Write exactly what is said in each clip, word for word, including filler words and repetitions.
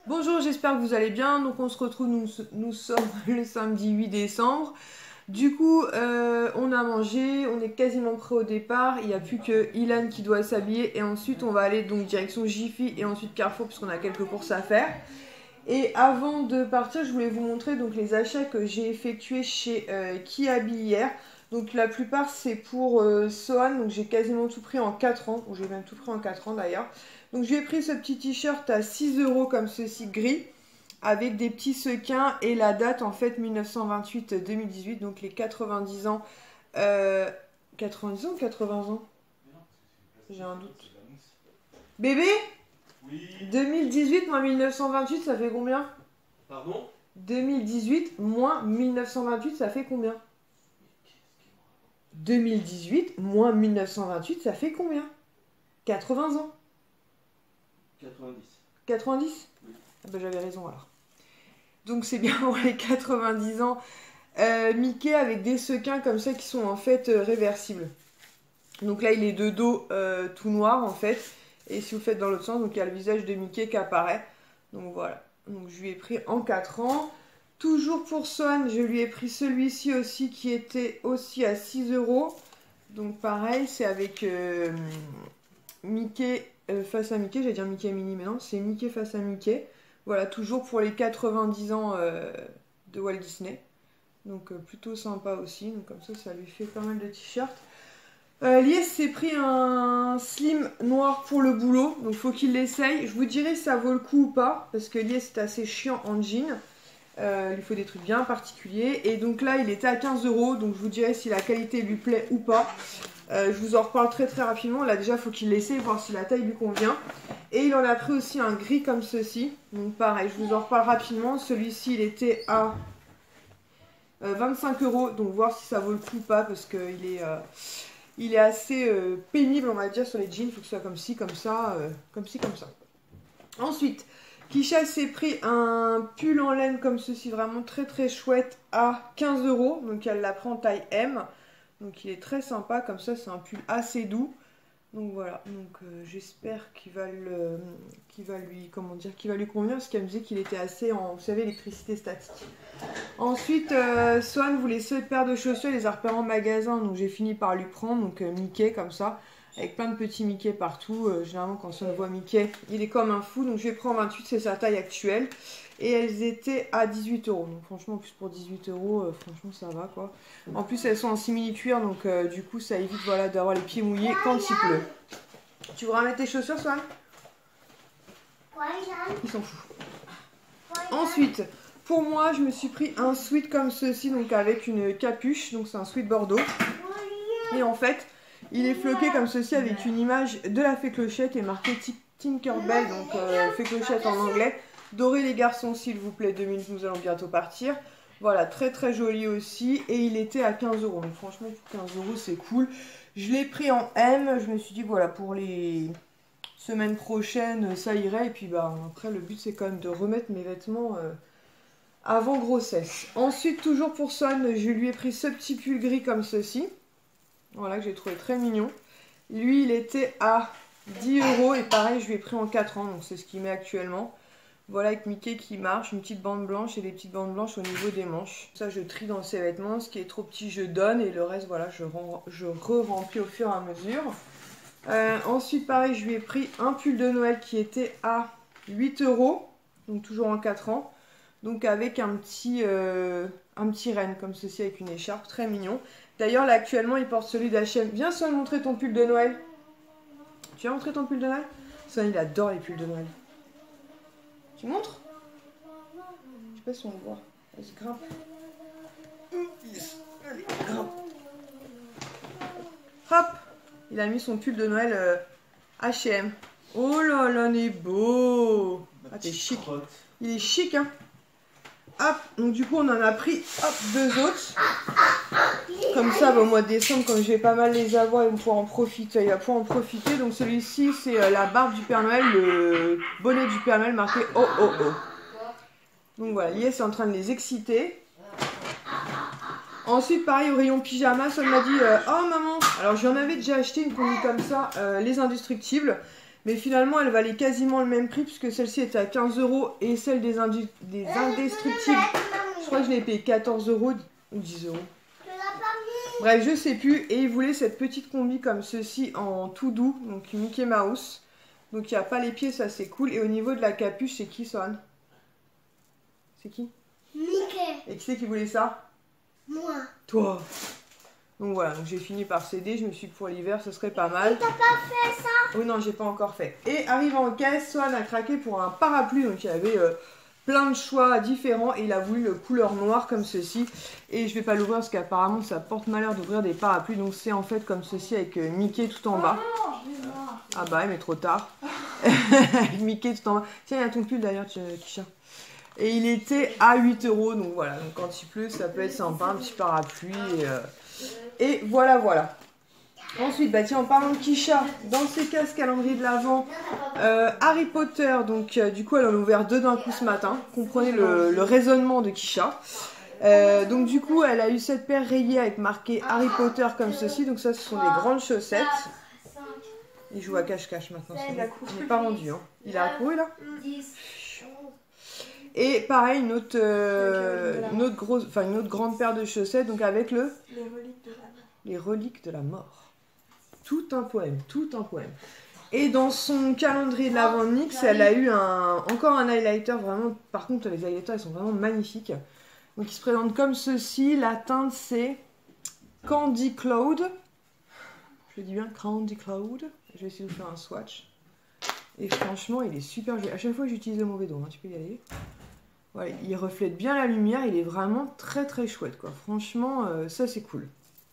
Bonjour, j'espère que vous allez bien. Donc on se retrouve, nous, nous sommes le samedi huit décembre. Du coup, euh, on a mangé, on est quasiment prêt au départ. Il n'y a plus que Ilan qui doit s'habiller. Et ensuite, on va aller donc direction Jiffy et ensuite Carrefour puisqu'on a quelques courses à faire. Et avant de partir, je voulais vous montrer donc les achats que j'ai effectués chez euh, Kiabi hier. Donc la plupart c'est pour euh, Sohan, donc j'ai quasiment tout pris en quatre ans, ou j'ai même tout pris en quatre ans d'ailleurs. Donc j'ai pris ce petit t-shirt à six euros comme ceci gris, avec des petits sequins et la date en fait mille neuf cent vingt-huit deux mille dix-huit, donc les quatre-vingt-dix ans. Euh, quatre-vingt-dix ans ou quatre-vingts ans? J'ai un doute. Bébé? Oui. deux mille dix-huit moins mille neuf cent vingt-huit, ça fait combien? Pardon? deux mille dix-huit moins mille neuf cent vingt-huit, ça fait combien? deux mille dix-huit moins mille neuf cent vingt-huit, ça fait combien? quatre-vingts ans. quatre-vingt-dix. quatre-vingt-dix? Oui. Ah ben j'avais raison alors. Donc c'est bien pour les quatre-vingt-dix ans. Euh, Mickey avec des sequins comme ça qui sont en fait euh, réversibles. Donc là il est de dos euh, tout noir en fait. Et si vous faites dans l'autre sens, donc il y a le visage de Mickey qui apparaît. Donc voilà. Donc je lui ai pris en quatre ans. Toujours pour Swan, je lui ai pris celui-ci aussi qui était aussi à six euros. Donc pareil, c'est avec euh, Mickey euh, face à Mickey. J'allais dire Mickey Mini, mais non, c'est Mickey face à Mickey. Voilà, toujours pour les quatre-vingt-dix ans euh, de Walt Disney. Donc euh, plutôt sympa aussi. Donc comme ça, ça lui fait pas mal de t-shirts. Euh, Lies s'est pris un slim noir pour le boulot. Donc faut qu'il l'essaye. Je vous dirai si ça vaut le coup ou pas. Parce que Lies est assez chiant en jean. Euh, il lui faut des trucs bien particuliers. Et donc là, il était à quinze euros. Donc je vous dirai si la qualité lui plaît ou pas. Euh, je vous en reparle très très rapidement. Là déjà, il faut qu'il l'essaye, voir si la taille lui convient. Et il en a pris aussi un gris comme ceci. Donc pareil, je vous en reparle rapidement. Celui-ci, il était à euh, vingt-cinq euros. Donc voir si ça vaut le coup ou pas. Parce qu'il est, euh, il est assez euh, pénible, on va dire, sur les jeans. Il faut que ce soit comme ci, comme ça, euh, comme ci, comme ça. Ensuite, Kisha s'est pris un pull en laine comme ceci, vraiment très très chouette, à quinze euros. Donc elle l'a pris en taille M. Donc il est très sympa, comme ça c'est un pull assez doux. Donc voilà, donc euh, j'espère qu'il va, le, qu'il va lui, comment dire, qu'il va lui convenir, parce qu'elle me disait qu'il était assez en, vous savez, électricité statique. Ensuite, euh, Swan voulait cette paire de chaussures, elle les a repérées en magasin, donc j'ai fini par lui prendre, donc euh, Mickey comme ça. Avec plein de petits Mickey partout. Euh, généralement, quand on voit Mickey, il est comme un fou. Donc, je vais prendre vingt-huit, c'est sa taille actuelle. Et elles étaient à dix-huit euros. Donc, franchement, en plus, pour dix-huit euros, euh, franchement, ça va, quoi. En plus, elles sont en simili-cuir. Donc, euh, du coup, ça évite, voilà, d'avoir les pieds mouillés quand il pleut. Tu voudras mettre tes chaussures, Swan? Ils s'en foutent. Ensuite, pour moi, je me suis pris un sweat comme ceci. Donc, avec une capuche. Donc, c'est un sweat bordeaux. Et en fait... il est floqué comme ceci avec une image de la fée clochette et marqué Tinkerbell, donc euh, fée clochette en anglais. Doré les garçons s'il vous plaît, deux minutes, nous allons bientôt partir. Voilà, très très joli aussi. Et il était à quinze euros, donc franchement pour quinze euros c'est cool. Je l'ai pris en M, je me suis dit voilà pour les semaines prochaines ça irait. Et puis bah après le but c'est quand même de remettre mes vêtements euh, avant grossesse. Ensuite toujours pour Son, je lui ai pris ce petit pull gris comme ceci. Voilà, que j'ai trouvé très mignon. Lui, il était à dix euros et pareil, je lui ai pris en quatre ans, donc c'est ce qu'il met actuellement. Voilà, avec Mickey qui marche, une petite bande blanche et des petites bandes blanches au niveau des manches. Ça, je trie dans ses vêtements. Ce qui est trop petit, je donne et le reste, voilà, je, je re-remplis au fur et à mesure. Euh, ensuite, pareil, je lui ai pris un pull de Noël qui était à huit euros, donc toujours en quatre ans. Donc avec un petit, euh, un petit renne comme ceci avec une écharpe, très mignon. D'ailleurs là actuellement il porte celui d'H et M. Viens Son montrer ton pull de Noël. Tu vas montrer ton pull de Noël? Son il adore les pulls de Noël. Tu montres? Je sais pas si on le voit. Vas-y grimpe. Allez, grimpe. Hop. Il a mis son pull de Noël euh, H et M. Oh là là, il est beau. Ah t'es chic. Il est chic hein. Hop, donc du coup on en a pris hop, deux autres. Comme ça, bah, au mois de décembre, comme je vais pas mal les avoir, il va pouvoir en profiter. Il va pouvoir en profiter. Donc celui-ci, c'est euh, la barbe du Père Noël, le bonnet du Père Noël marqué oh oh oh. Donc voilà, Lies est en train de les exciter. Ensuite, pareil, au rayon pyjama, ça m'a dit euh, oh maman. Alors j'en avais déjà acheté une combi comme ça, euh, les indestructibles. Mais finalement, elle valait quasiment le même prix puisque celle-ci était à quinze euros et celle des, des indestructibles, je crois que je l'ai payé quatorze euros ou dix euros. Bref, je sais plus. Et il voulait cette petite combi comme ceci en tout doux, donc Mickey Mouse. Donc il n'y a pas les pieds, ça c'est cool. Et au niveau de la capuche, c'est qui, Swan? C'est qui? Mickey. Et qui c'est qui voulait ça? Moi. Toi. Donc voilà, donc j'ai fini par céder. Je me suis dit que pour l'hiver, ce serait pas mal. T'as pas fait ça? Oui, non, j'ai pas encore fait. Et arrive en caisse, Swan a craqué pour un parapluie. Donc il y avait euh, plein de choix différents. Et il a voulu le couleur noire comme ceci. Et je vais pas l'ouvrir parce qu'apparemment, ça porte malheur d'ouvrir des parapluies. Donc c'est en fait comme ceci avec euh, Mickey tout en bas. Oh non, je vais voir. Ah bah, mais trop tard. Mickey tout en bas. Tiens, il y a ton pull d'ailleurs, Kisha. Et il était à huit euros. Donc voilà, donc quand il pleut, ça peut être sympa. Un petit parapluie. Et, euh, et voilà, voilà. Ensuite, bah tiens, en parlant de Kisha, dans ses cases calendrier de l'Avent, euh, Harry Potter, donc euh, du coup elle en a ouvert deux d'un coup ce matin, comprenez le, le raisonnement de Kisha. Euh, donc du coup elle a eu cette paire rayée avec marqué Harry Potter comme ceci, donc ça ce sont des grandes chaussettes. Il joue à cache-cache maintenant, il n'est pas rendu, hein. Il a couru là. Et pareil, une autre, euh, une autre grosse, enfin une autre grande paire de chaussettes, donc avec le... Les reliques de la mort. Les reliques de la mort. Tout un poème, tout un poème. Et dans son calendrier de l'Avent Nyx, elle a eu un, encore un highlighter, vraiment, par contre les highlighters ils sont vraiment magnifiques. Donc il se présente comme ceci, la teinte c'est Candy Cloud. Je le dis bien, Candy Cloud. Je vais essayer de vous faire un swatch. Et franchement il est super joli. À chaque fois j'utilise le mauvais dos, hein. Tu peux y aller. Voilà, il reflète bien la lumière, il est vraiment très très chouette quoi. Franchement euh, ça c'est cool.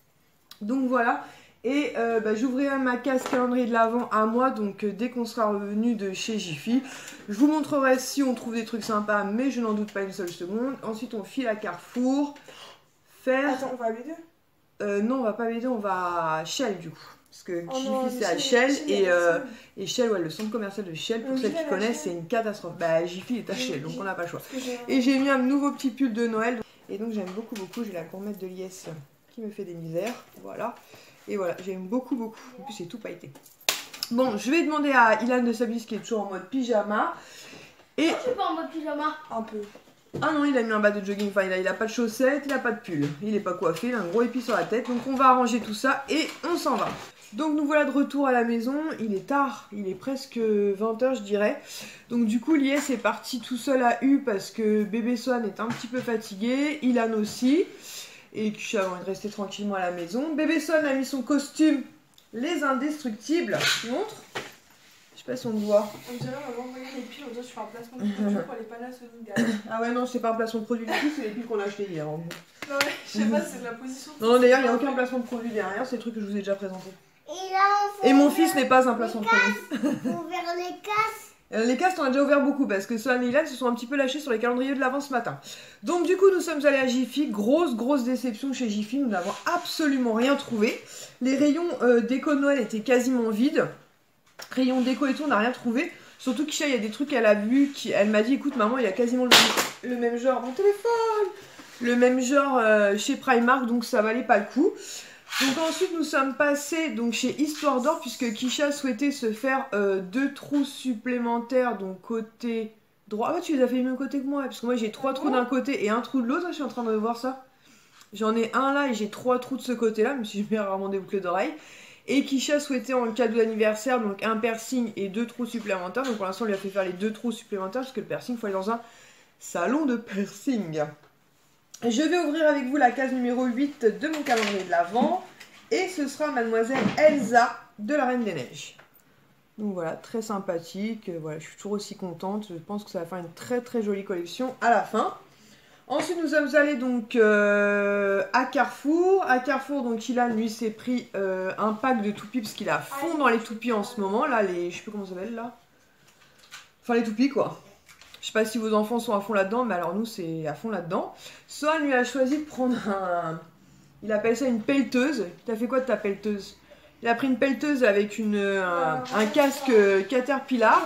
Donc voilà. Et euh, bah, j'ouvrirai ma case calendrier de l'Avent à moi, donc euh, dès qu'on sera revenu de chez Jiffy. Je vous montrerai si on trouve des trucs sympas, mais je n'en doute pas une seule seconde. Ensuite, on file à Carrefour. Faire... Attends, on va à B deux euh, Non, on va pas à B deux, on va à Shell du coup. Parce que oh non, Jiffy c'est à Shell, Shell, Shell, et, Shell, euh, et Shell, ouais, le centre commercial de Shell, pour Donc, ceux qui Shell, connaissent, Shell. c'est une catastrophe. Bah, Jiffy est à Shell, donc on n'a pas le choix. Parce que j'ai- Et j'ai mis un nouveau petit pull de Noël. Et donc j'aime beaucoup, beaucoup. J'ai la gourmette de Liès qui me fait des misères. Voilà. Et voilà, j'aime beaucoup, beaucoup. En plus, c'est tout pailleté. Bon, je vais demander à Ilan de s'habiller, qui est toujours en mode pyjama. Et... Je suis pas en mode pyjama. Un peu. Ah non, il a mis un bas de jogging. Enfin, il a, il a pas de chaussettes, il a pas de pull. Il est pas coiffé, il a un gros épi sur la tête. Donc on va arranger tout ça et on s'en va. Donc nous voilà de retour à la maison. Il est tard, il est presque vingt heures je dirais. Donc du coup, Liès est parti tout seul à U parce que bébé Swan est un petit peu fatigué. Ilan aussi. Et que je suis envie de rester tranquillement à la maison. Bébé Son a mis son costume, les indestructibles. Tu montres? Je sais pas si on le voit. On dirait on va envoyer les piles, on dirait sur un placement de produit pour les Panasonic derrière. Ah ouais, non, c'est pas un placement de produit du tout, c'est les piles qu'on a acheté hier. En gros. Non, ouais, je sais pas, c'est de la position. Non, d'ailleurs, il n'y a aucun placement de produit derrière, c'est le truc que je vous ai déjà présenté. Et là, on Et mon ouvert fils n'est pas un placement de produit. ouvert les casses. Euh, Les castes, on a déjà ouvert beaucoup parce que Swan et Ilan se sont un petit peu lâchés sur les calendriers de l'Avent ce matin. Donc du coup, nous sommes allés à Jiffy. Grosse, grosse déception chez Jiffy. Nous n'avons absolument rien trouvé. Les rayons euh, déco de Noël étaient quasiment vides. Rayons déco et tout, on n'a rien trouvé. Surtout Kisha, il y a des trucs qu'elle a vus. Qui... Elle m'a dit, écoute maman, il y a quasiment le même, le même genre. Mon téléphone Le même genre euh, chez Primark, donc ça valait pas le coup. Donc ensuite nous sommes passés donc chez Histoire d'Or puisque Kisha souhaitait se faire euh, deux trous supplémentaires donc côté droit. Ah ouais, tu les as fait du même côté que moi parce que moi j'ai trois trous d'un côté et un trou de l'autre. Je suis en train de voir ça. J'en ai un là et j'ai trois trous de ce côté-là, même si je mets rarement des boucles d'oreilles. Et Kisha souhaitait en cadeau d'anniversaire donc un piercing et deux trous supplémentaires. Donc pour l'instant on lui a fait faire les deux trous supplémentaires parce que le piercing il faut aller dans un salon de piercing. Je vais ouvrir avec vous la case numéro huit de mon calendrier de l'Avent. Et ce sera Mademoiselle Elsa de la Reine des Neiges. Donc voilà, très sympathique. Voilà, je suis toujours aussi contente. Je pense que ça va faire une très très jolie collection à la fin. Ensuite, nous sommes allés donc euh, à Carrefour. À Carrefour, donc Ilan, lui, s'est pris euh, un pack de toupies parce qu'il est à fond dans les toupies en ce moment. Là, les... je sais plus comment ça s'appelle là. Enfin, les toupies quoi. Je sais pas si vos enfants sont à fond là-dedans, mais alors nous, c'est à fond là-dedans. Swan lui a choisi de prendre un... Il appelle ça une pelleteuse. T'as fait quoi de ta pelleteuse? Il a pris une pelleteuse avec une, un, un casque Caterpillar.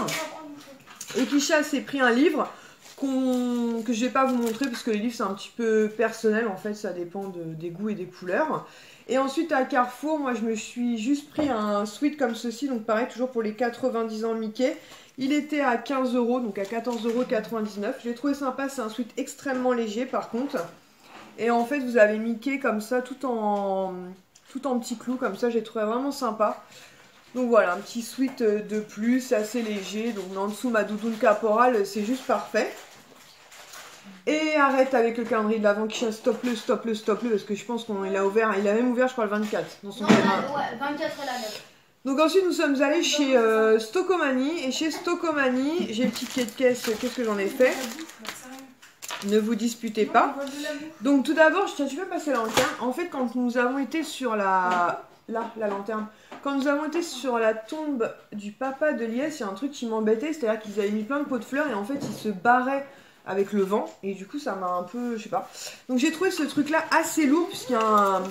Et Kisha s'est pris un livre qu'on, que je vais pas vous montrer parce que les livres c'est un petit peu personnel en fait, ça dépend de, des goûts et des couleurs. Et ensuite à Carrefour, moi je me suis juste pris un sweat comme ceci, donc pareil, toujours pour les quatre-vingt-dix ans Mickey. Il était à quinze euros, donc à quatorze euros quatre-vingt-dix-neuf. Je l'ai trouvé sympa, c'est un sweat extrêmement léger par contre. Et en fait, vous avez Mickey comme ça, tout en, tout en petits clous, comme ça, j'ai trouvé vraiment sympa. Donc voilà, un petit sweat de plus, assez léger. Donc en dessous, ma doudoune caporale, c'est juste parfait. Et arrête avec le calendrier de l'avant qui stop-le, stop-le, stop-le, parce que je pense qu'il a ouvert, il a même ouvert, je crois, le vingt-quatre. Dans son Non, ouais, vingt-quatre est la date. Donc ensuite nous sommes allés chez euh, Stockomanie et chez Stockomanie j'ai le ticket de caisse, qu'est-ce que j'en ai fait? Ne vous disputez pas. Donc tout d'abord, tiens, tu peux passer la lanterne. En fait quand nous avons été sur la... Là, la lanterne. Quand nous avons été sur la tombe du papa de Liès, il y a un truc qui m'embêtait, c'est-à-dire qu'ils avaient mis plein de pots de fleurs et en fait ils se barraient avec le vent et du coup ça m'a un peu, je sais pas. Donc j'ai trouvé ce truc là assez lourd puisqu'il y a un...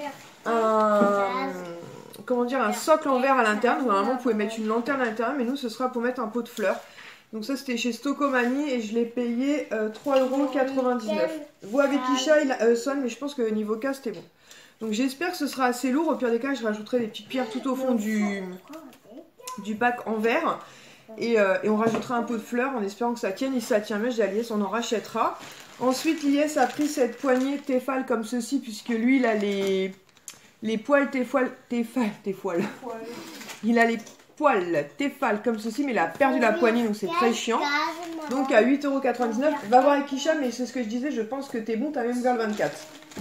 un comment dire, un socle en verre à l'intérieur. Normalement, vous pouvez mettre une lanterne à l'intérieur, mais nous, ce sera pour mettre un pot de fleurs. Donc ça, c'était chez Stockomanie et je l'ai payé euh, trois euros quatre-vingt-dix-neuf. Vous avec Isha, il euh, sonne, mais je pense que niveau cas, c'était bon. Donc j'espère que ce sera assez lourd. Au pire des cas, je rajouterai des petites pierres tout au fond du, du pack en verre. Et, euh, et on rajoutera un pot de fleurs en espérant que ça tienne. Et si ça tient bien, j'ai Liès, on en rachètera. Ensuite, Liès a pris cette poignée Tefal comme ceci, puisque lui, il a les... Les poils Tefal, Tefal, Tefal. Il a les poils Tefal comme ceci, mais il a perdu la poignée, donc c'est très chiant. Donc à huit euros quatre-vingt-dix-neuf. Va voir avec Isha, mais c'est ce que je disais, je pense que t'es bon, t'as même ouvert le vingt-quatre.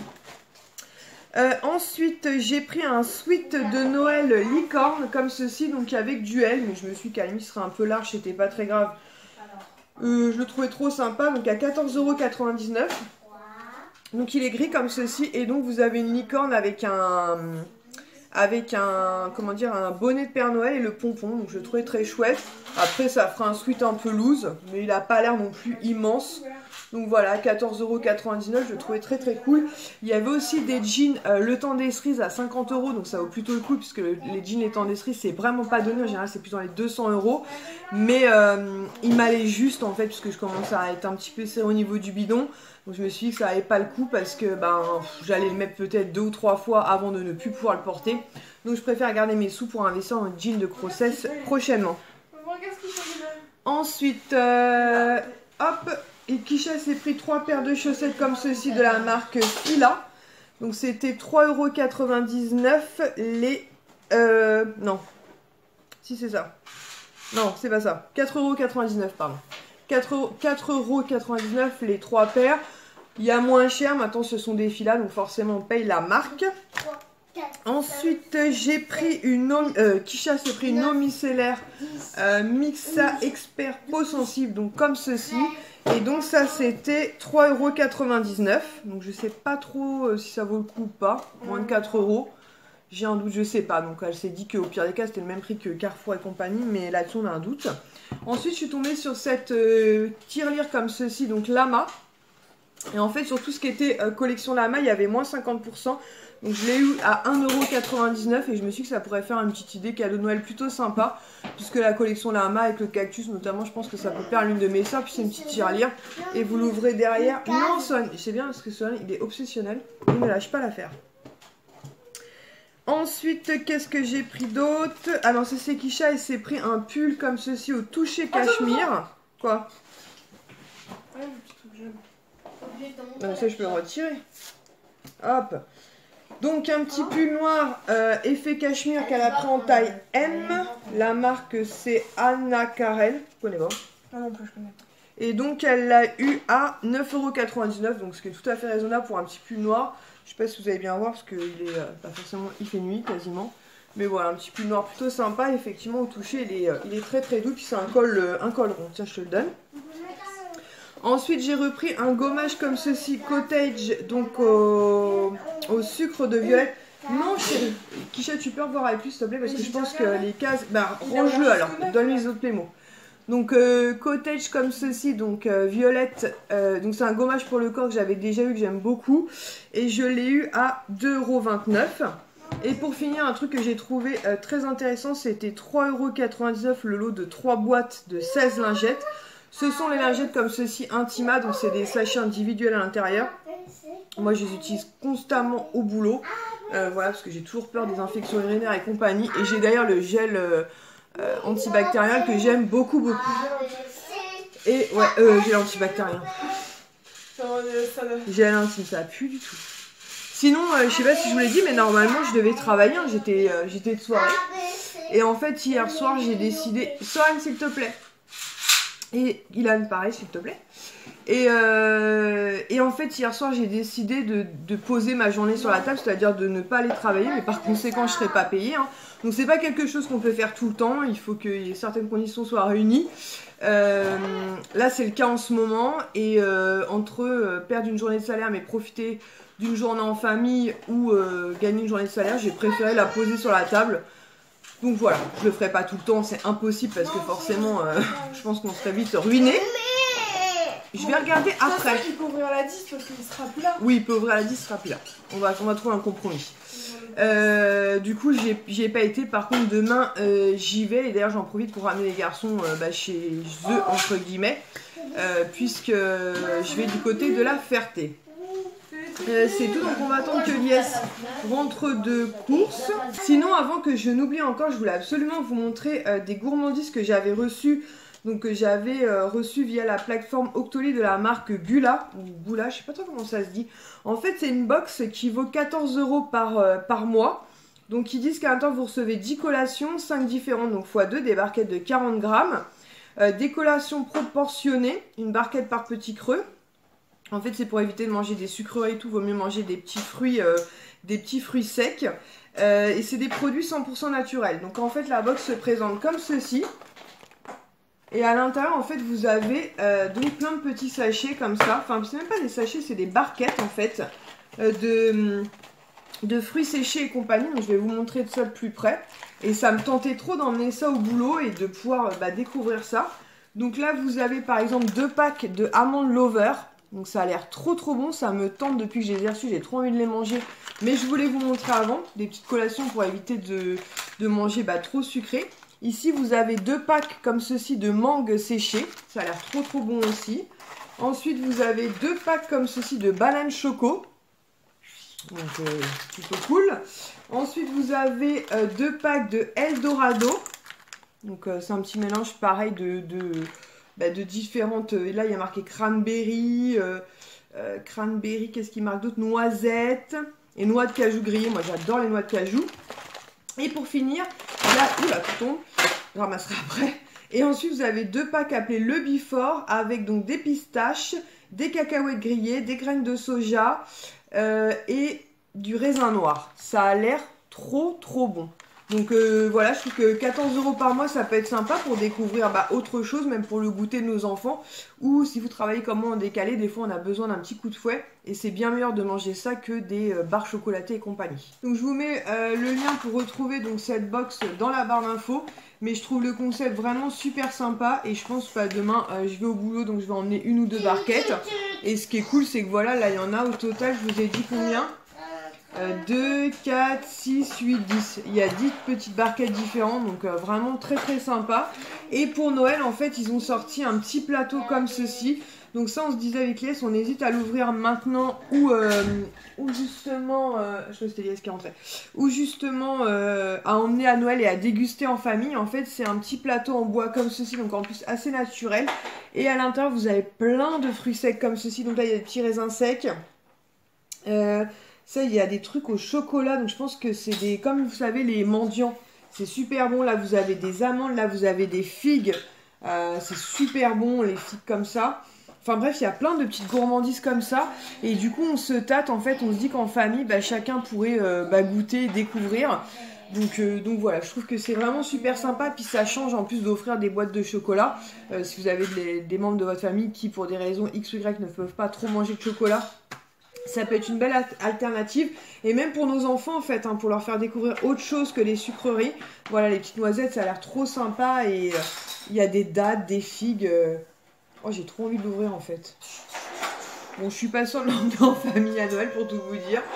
Euh, ensuite, j'ai pris un sweat de Noël licorne comme ceci, donc avec duel, mais je me suis calmée, ce serait un peu large, c'était pas très grave. Euh, je le trouvais trop sympa, donc à quatorze euros quatre-vingt-dix-neuf. Donc il est gris comme ceci et donc vous avez une licorne avec un avec un comment dire un bonnet de Père Noël et le pompon, donc je le trouvais très chouette. Après ça fera un sweat un peu loose, mais il a pas l'air non plus immense. Donc voilà, quatorze euros quatre-vingt-dix-neuf, je le trouvais très très cool. Il y avait aussi des jeans euh, le temps des cerises à cinquante euros, donc ça vaut plutôt le coup puisque le, les jeans les temps des cerises c'est vraiment pas donné, en général c'est plus dans les deux cents euros. Mais euh, il m'allait juste en fait puisque je commence à être un petit peu serré au niveau du bidon. Donc je me suis dit que ça n'avait pas le coup parce que ben, j'allais le mettre peut-être deux ou trois fois avant de ne plus pouvoir le porter. Donc je préfère garder mes sous pour investir en jean de grossesse prochainement. Ensuite, euh, hop, et Kisha s'est pris trois paires de chaussettes comme ceci de la marque Fila. Donc c'était trois euros quatre-vingt-dix-neuf les... Euh, non, si c'est ça. Non, c'est pas ça. quatre euros quatre-vingt-dix-neuf, pardon. quatre euros quatre-vingt-dix-neuf les trois paires. Il y a moins cher, maintenant ce sont des filas, donc forcément on paye la marque. Ensuite j'ai pris une eau, euh, Kisha s'est pris une eau micellaire euh, Mixa Expert peau sensible, donc comme ceci. Et donc ça c'était trois euros quatre-vingt-dix-neuf. Donc je sais pas trop euh, si ça vaut le coup ou pas, moins de quatre euros. J'ai un doute, je sais pas. Donc elle s'est dit qu'au pire des cas c'était le même prix que Carrefour et compagnie, mais là-dessus on a un doute. Ensuite je suis tombée sur cette euh, tirelire comme ceci, donc Lama. Et en fait sur tout ce qui était euh, collection Lama il y avait moins cinquante pour cent. Donc je l'ai eu à un euro quatre-vingt-dix-neuf et je me suis dit que ça pourrait faire une petite idée cadeau de Noël plutôt sympa. Puisque la collection Lama avec le cactus notamment, je pense que ça peut plaire à l'une de mes soeurs. Puis c'est une petite tirelire et vous l'ouvrez derrière. Non Son, je sais bien parce que Son il est obsessionnel, il ne lâche pas l'affaire. Ensuite, qu'est-ce que j'ai pris d'autre? Alors, c'est Sekisha, elle s'est pris un pull comme ceci au toucher cachemire. Quoi? Ouais, le petit truc jaune. Non, ça, je peux le retirer. Hop. Donc, un petit pull noir euh, effet cachemire qu'elle a pris en taille M. La marque, c'est Anna Karel. Je connais pas. Non, non plus, je connais pas. Et donc, elle l'a eu à neuf euros quatre-vingt-dix-neuf. Donc, ce qui est tout à fait raisonnable pour un petit pull noir. Je sais pas si vous allez bien voir parce qu'il est euh, pas forcément, il fait nuit quasiment. Mais voilà, un petit pull noir plutôt sympa. Effectivement, au toucher, il est, euh, il est très très doux. Puis c'est un col, euh, un col rond. Tiens, je te le donne. Ensuite, j'ai repris un gommage comme ceci, Cottage, donc au, au sucre de violette. Non, chérie. Kisha, tu peux revoir avec lui, s'il te plaît, parce que je pense que les cases... Bah, range-le alors, donne-lui les autres Playmo. Donc, euh, Cottage comme ceci, donc euh, violette. Euh, donc, c'est un gommage pour le corps que j'avais déjà eu, que j'aime beaucoup. Et je l'ai eu à deux euros vingt-neuf. Et pour finir, un truc que j'ai trouvé euh, très intéressant, c'était trois euros quatre-vingt-dix-neuf le lot de trois boîtes de seize lingettes. Ce sont les lingettes comme ceci Intima, donc c'est des sachets individuels à l'intérieur. Moi je les utilise constamment au boulot. Euh, voilà, parce que j'ai toujours peur des infections urinaires et compagnie. Et j'ai d'ailleurs le gel euh, euh, antibactérien que j'aime beaucoup, beaucoup. Et ouais, euh, gel antibactérien. Gel intime, ça pue du tout. Sinon, euh, je sais pas si je vous l'ai dit, mais normalement, je devais travailler. Hein, j'étais euh, j'étais de soirée. Et en fait, hier soir, j'ai décidé... Soren, s'il te plaît. Et Ilan, pareil, s'il te plaît. Et, euh, et en fait, hier soir, j'ai décidé de, de poser ma journée sur la table, c'est-à-dire de ne pas aller travailler, mais par conséquent, je ne serai pas payée. Hein. Donc, c'est pas quelque chose qu'on peut faire tout le temps. Il faut que certaines conditions soient réunies. Euh, là, c'est le cas en ce moment. Et euh, entre euh, perdre une journée de salaire, mais profiter d'une journée en famille ou euh, gagner une journée de salaire, j'ai préféré la poser sur la table. Donc voilà, je le ferai pas tout le temps, c'est impossible parce que forcément, euh, je pense qu'on serait vite ruiné. Je vais regarder après. Il peut ouvrir la dix parce qu'il sera plus là. Oui, il peut ouvrir la dix, il sera plus là. On va, on va trouver un compromis. Euh, du coup, j'y ai pas été. Par contre, demain, euh, j'y vais. Et d'ailleurs, j'en profite pour ramener les garçons euh, bah, chez eux, entre guillemets, euh, puisque je vais du côté de la Ferté. Euh, c'est tout, donc on va attendre que Lies rentre de course. Sinon, avant que je n'oublie encore, je voulais absolument vous montrer euh, des gourmandises que j'avais reçues. Donc que j'avais euh, reçues via la plateforme Octoly de la marque Gula. Ou Gula, je sais pas trop comment ça se dit. En fait, c'est une box qui vaut quatorze euros par, euh, par mois. Donc ils disent qu'à l'intérieur vous recevez dix collations, cinq différentes, donc fois deux, des barquettes de quarante grammes. Euh, des collations proportionnées, une barquette par petit creux. En fait, c'est pour éviter de manger des sucreries et tout, vaut mieux manger des petits fruits, euh, des petits fruits secs. Euh, et c'est des produits cent pour cent naturels. Donc en fait, la box se présente comme ceci. Et à l'intérieur, en fait, vous avez euh, donc plein de petits sachets comme ça. Enfin, c'est même pas des sachets, c'est des barquettes en fait, euh, de, de fruits séchés et compagnie. Donc je vais vous montrer de ça de plus près. Et ça me tentait trop d'emmener ça au boulot et de pouvoir bah, découvrir ça. Donc là, vous avez par exemple deux packs de amandes Lover. Donc ça a l'air trop trop bon, ça me tente depuis que je les ai reçus, j'ai trop envie de les manger. Mais je voulais vous montrer avant, des petites collations pour éviter de, de manger bah, trop sucré. Ici vous avez deux packs comme ceci de mangue séchée, ça a l'air trop trop bon aussi. Ensuite vous avez deux packs comme ceci de bananes choco, donc euh, plutôt cool. Ensuite vous avez euh, deux packs de Eldorado, donc euh, c'est un petit mélange pareil de... de Bah de différentes, et là il y a marqué cranberry, euh, euh, cranberry, qu'est-ce qui marque d'autre, noisettes et noix de cajou grillées, moi j'adore les noix de cajou. Et pour finir, là, oula, tout tombe, je ramasserai après. Et ensuite vous avez deux packs appelés le Before avec donc des pistaches, des cacahuètes grillées, des graines de soja euh, et du raisin noir. Ça a l'air trop trop bon. Donc euh, voilà, je trouve que quatorze euros par mois, ça peut être sympa pour découvrir bah, autre chose, même pour le goûter de nos enfants. Ou si vous travaillez comme moi en décalé, des fois on a besoin d'un petit coup de fouet. Et c'est bien meilleur de manger ça que des euh, barres chocolatées et compagnie. Donc je vous mets euh, le lien pour retrouver donc, cette box dans la barre d'infos. Mais je trouve le concept vraiment super sympa. Et je pense que bah, demain, euh, je vais au boulot, donc je vais emmener une ou deux barquettes. Et ce qui est cool, c'est que voilà, là il y en a au total, je vous ai dit combien ? Euh, deux, quatre, six, huit, dix. Il y a dix petites barquettes différentes, donc euh, vraiment très très sympa. Et pour Noël, en fait, ils ont sorti un petit plateau comme ceci. Donc ça, on se disait avec Lies, on hésite à l'ouvrir maintenant ou, euh, ou justement, euh, je crois que c'était Lies qui rentrait, ou justement euh, à emmener à Noël et à déguster en famille. En fait, c'est un petit plateau en bois comme ceci, donc en plus assez naturel. Et à l'intérieur, vous avez plein de fruits secs comme ceci. Donc là, il y a des petits raisins secs. Euh... Ça, il y a des trucs au chocolat, donc je pense que c'est des, comme vous savez, les mendiants. C'est super bon, là vous avez des amandes, là vous avez des figues. Euh, c'est super bon, les figues comme ça. Enfin bref, il y a plein de petites gourmandises comme ça. Et du coup, on se tâte, en fait, on se dit qu'en famille, bah, chacun pourrait euh, bah, goûter, découvrir. Donc, euh, donc voilà, je trouve que c'est vraiment super sympa. Puis ça change en plus d'offrir des boîtes de chocolat. Euh, si vous avez des, des membres de votre famille qui, pour des raisons X ou Y, ne peuvent pas trop manger de chocolat, ça peut être une belle alternative. Et même pour nos enfants, en fait, hein, pour leur faire découvrir autre chose que les sucreries. Voilà, les petites noisettes, ça a l'air trop sympa. Et il euh, y a des dattes, des figues. Euh... Oh, j'ai trop envie de l'ouvrir, en fait. Bon, je suis pas sûre de l'emmener en famille à Noël, pour tout vous dire.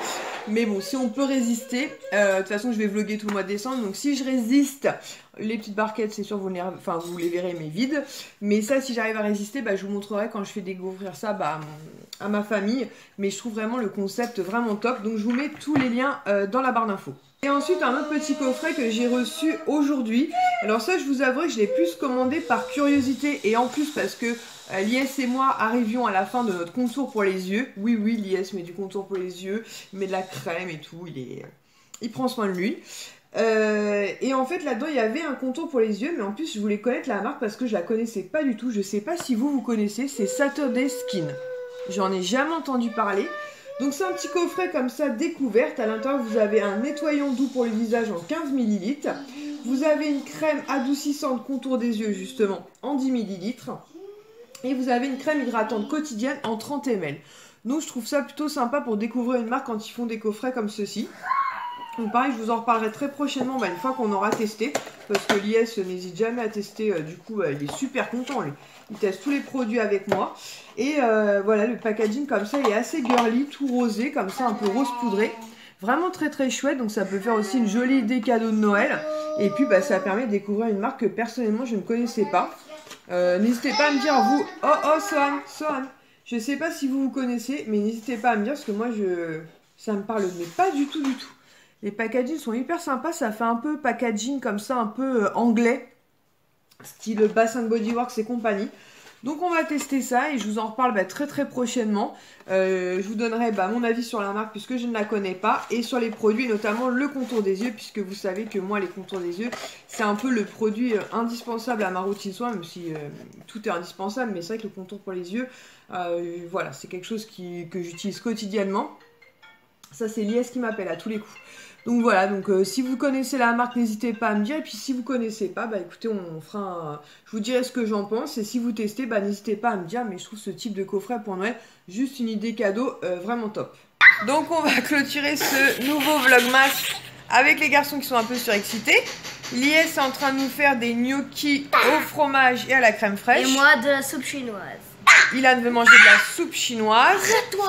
Mais bon, si on peut résister, euh, de toute façon je vais vlogger tout le mois de décembre, donc si je résiste, les petites barquettes c'est sûr vous les, enfin, vous les verrez mais vides. Mais ça, si j'arrive à résister, bah, je vous montrerai quand je fais découvrir ça bah, à ma famille. Mais je trouve vraiment le concept vraiment top, donc je vous mets tous les liens euh, dans la barre d'infos. Et ensuite un autre petit coffret que j'ai reçu aujourd'hui. Alors ça, je vous avoue que je l'ai plus commandé par curiosité et en plus parce que euh, L'I S et moi arrivions à la fin de notre contour pour les yeux. Oui, oui, l'I S met du contour pour les yeux, il met de la crème et tout, il, est... il prend soin de lui. Euh, et en fait là-dedans il y avait un contour pour les yeux, mais en plus je voulais connaître la marque parce que je la connaissais pas du tout. Je sais pas si vous vous connaissez, c'est Saturday Skin. J'en ai jamais entendu parler. Donc c'est un petit coffret comme ça découverte. À l'intérieur vous avez un nettoyant doux pour le visage en quinze millilitres. Vous avez une crème adoucissante contour des yeux justement en dix millilitres. Et vous avez une crème hydratante quotidienne en trente millilitres. Donc je trouve ça plutôt sympa pour découvrir une marque quand ils font des coffrets comme ceci. Donc pareil, je vous en reparlerai très prochainement bah, une fois qu'on aura testé. Parce que l'I S n'hésite jamais à tester, euh, du coup bah, il est super content lui. Il teste tous les produits avec moi. Et euh, voilà, le packaging comme ça, il est assez girly, tout rosé, comme ça, un peu rose poudré. Vraiment très très chouette, donc ça peut faire aussi une jolie idée cadeau de Noël. Et puis bah, ça permet de découvrir une marque que personnellement je ne connaissais pas. Euh, n'hésitez pas à me dire vous, oh oh Sohan, Sohan, je sais pas si vous vous connaissez, mais n'hésitez pas à me dire parce que moi je, ça me parle mais pas du tout du tout. Les packaging sont hyper sympas, ça fait un peu packaging comme ça, un peu euh, anglais, style Bath and Body Works et compagnie. Donc on va tester ça et je vous en reparle bah, très très prochainement. Euh, je vous donnerai bah, mon avis sur la marque puisque je ne la connais pas et sur les produits, notamment le contour des yeux, puisque vous savez que moi les contours des yeux c'est un peu le produit euh, indispensable à ma routine soin, même si euh, tout est indispensable, mais c'est vrai que le contour pour les yeux, euh, voilà, c'est quelque chose qui, que j'utilise quotidiennement. Ça c'est l'I S qui m'appelle à tous les coups. Donc voilà, donc euh, si vous connaissez la marque, n'hésitez pas à me dire. Et puis si vous connaissez pas, bah écoutez, on fera un... je vous dirai ce que j'en pense. Et si vous testez, bah n'hésitez pas à me dire. Mais je trouve ce type de coffret pour Noël juste une idée cadeau euh, vraiment top. Donc on va clôturer ce nouveau vlogmas avec les garçons qui sont un peu surexcités. L'I S est en train de nous faire des gnocchis au fromage et à la crème fraîche. Et moi de la soupe chinoise. Ilan veut manger de la soupe chinoise. Arrête-toi.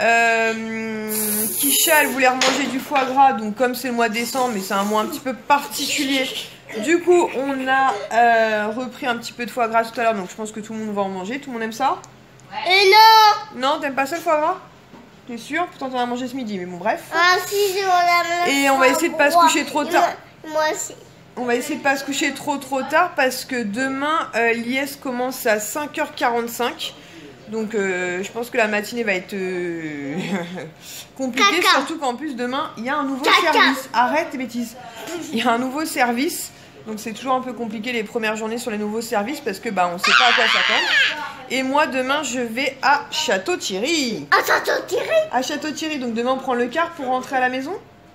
Euh, Kisha, elle voulait remanger du foie gras. Donc comme c'est le mois de décembre, mais c'est un mois un petit peu particulier, du coup on a euh, repris un petit peu de foie gras tout à l'heure. Donc je pense que tout le monde va en manger. Tout le monde aime ça? Et non. Non, t'aimes pas ça le foie gras? T'es sûr? Pourtant t'en as mangé ce midi, mais bon bref. Ah si, je m'en ai. Et on va essayer de pas se coucher trop tard. Moi aussi. On va essayer de pas se coucher trop trop tard parce que demain euh, l'I S commence à cinq heures quarante-cinq. Donc euh, je pense que la matinée va être euh, compliquée. Caca. Surtout qu'en plus demain il y a un nouveau Caca. service. Arrête tes bêtises. Il y a un nouveau service. Donc c'est toujours un peu compliqué les premières journées sur les nouveaux services parce que bah on sait pas à quoi s'attendre. Et moi demain je vais à Château-Thierry. À Château-Thierry. À Château-Thierry. Donc demain on prend le car pour rentrer à la maison?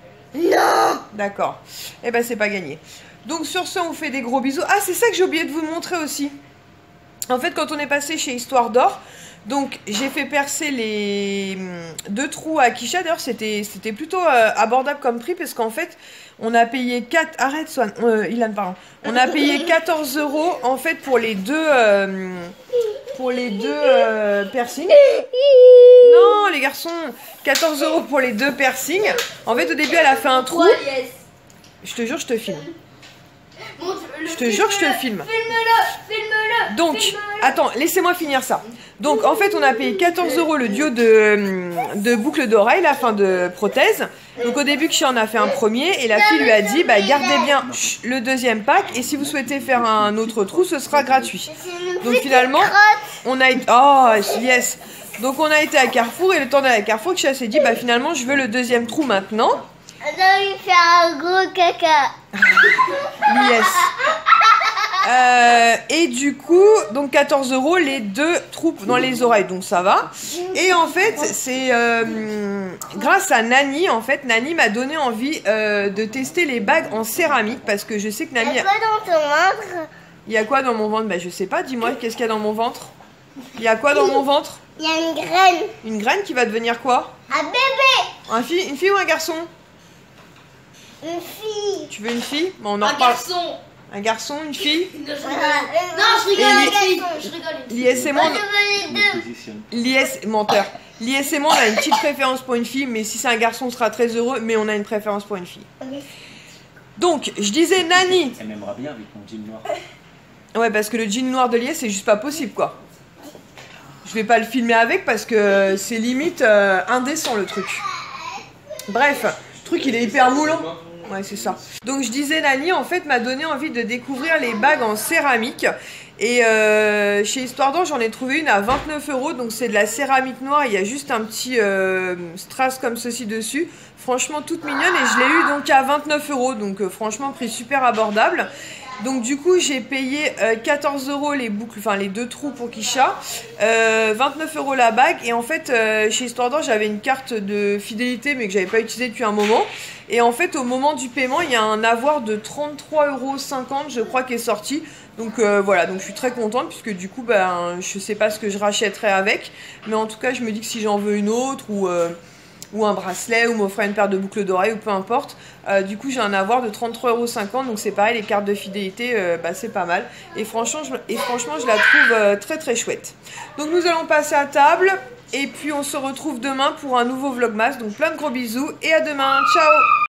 Non. D'accord. Eh ben c'est pas gagné. Donc sur ce, on vous fait des gros bisous. Ah, c'est ça que j'ai oublié de vous montrer aussi. En fait, quand on est passé chez Histoire d'Or, donc j'ai fait percer les deux trous à Kisha. D'ailleurs, c'était c'était plutôt euh, abordable comme prix parce qu'en fait, on a payé quatre... Arrête, Swan. Euh, Ilan, pardon. On a payé quatorze euros en fait pour les deux... Euh, pour les deux euh, piercings. Non, les garçons, quatorze euros pour les deux piercings. En fait, au début, elle a fait un trou. Je te jure, je te filme. Je te jure que je te filme. Filme-le, filme-le. Donc, filme attends, laissez-moi finir ça. Donc, en fait, on a payé quatorze euros le duo de, de boucles d'oreilles, la fin de prothèse. Donc, au début, Kisha en a fait un premier et la fille lui a dit, bah, gardez bien le deuxième pack et si vous souhaitez faire un autre trou, ce sera gratuit. Donc, finalement, on a été... Oh, yes. Donc, on a été à Carrefour et le temps d'aller à Carrefour, Kisha s'est dit, bah, finalement, je veux le deuxième trou maintenant. On a envie de faire un gros caca. Yes. Euh, et du coup, donc quatorze euros les deux trous dans les oreilles, donc ça va. Et en fait, c'est euh, grâce à Nani, en fait, Nani m'a donné envie euh, de tester les bagues en céramique parce que je sais que Nani. Il y a quoi dans ton ventre? Il y a quoi dans mon ventre? Bah, je sais pas, dis-moi, qu'est-ce qu'il y a dans mon ventre? Il y a quoi dans mon ventre? Il y a une graine. Une graine qui va devenir quoi? Un bébé. Un fille, une fille ou un garçon? Une fille. Tu veux une fille? Bon, on en Un reparle. garçon. Un garçon, une fille? Non, je rigole, Et les garçons. Je rigole. L'I S et moi, Moi, je veux les deux. Position. l'I S, menteur. L'I S et moi, on a une petite préférence pour une fille, mais si c'est un garçon, on sera très heureux, mais on a une préférence pour une fille. Donc, je disais Nani. Elle m'aimera bien avec mon jean noir. Ouais, parce que le jean noir de L'I S, c'est juste pas possible, quoi. Je vais pas le filmer avec parce que c'est limite euh, indécent, le truc. Bref, le truc, il est hyper moulant. Ouais, c'est ça. Donc, je disais, Nani, en fait, m'a donné envie de découvrir les bagues en céramique. Et euh, chez Histoire d'Or, j'en ai trouvé une à vingt-neuf euros. Donc, c'est de la céramique noire. Il y a juste un petit euh, strass comme ceci dessus. Franchement, toute mignonne. Et je l'ai eu donc à vingt-neuf euros. Donc, euh, franchement, prix super abordable. Donc, du coup, j'ai payé euh, quatorze euros les boucles, enfin les deux trous pour Kisha. Euh, vingt-neuf euros la bague. Et en fait, euh, chez Histoire d'Or, j'avais une carte de fidélité, mais que j'avais pas utilisée depuis un moment. Et en fait, au moment du paiement, il y a un avoir de trente-trois euros cinquante, je crois, qui est sorti. Donc euh, voilà, donc je suis très contente puisque du coup, ben, je sais pas ce que je rachèterai avec. Mais en tout cas, je me dis que si j'en veux une autre ou, euh, ou un bracelet ou m'offrir une paire de boucles d'oreilles ou peu importe. Euh, du coup, j'ai un avoir de trente-trois euros cinquante. Donc c'est pareil, les cartes de fidélité, euh, bah, c'est pas mal. Et franchement, je, et franchement, je la trouve euh, très très chouette. Donc nous allons passer à table. Et puis on se retrouve demain pour un nouveau vlogmas. Donc plein de gros bisous et à demain. Ciao!